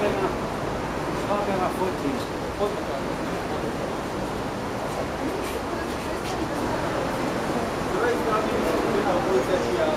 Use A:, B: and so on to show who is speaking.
A: na fotinho. Dois caminhos de uma coisa aqui,